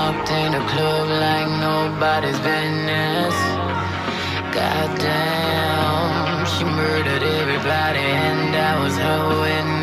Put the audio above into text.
walked in the club like nobody's business. Goddamn, she murdered everybody and I was her witness.